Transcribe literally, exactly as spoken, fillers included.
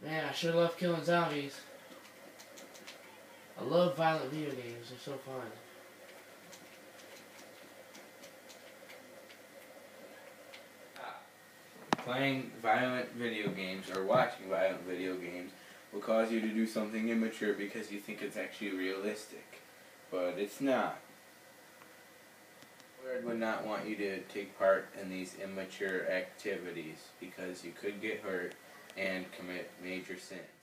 Man, I sure love killing zombies. I love violent video games. They're so fun. Playing violent video games or watching violent video games will cause you to do something immature because you think it's actually realistic. But it's not. The Lord would not want you to take part in these immature activities because you could get hurt and commit major sin.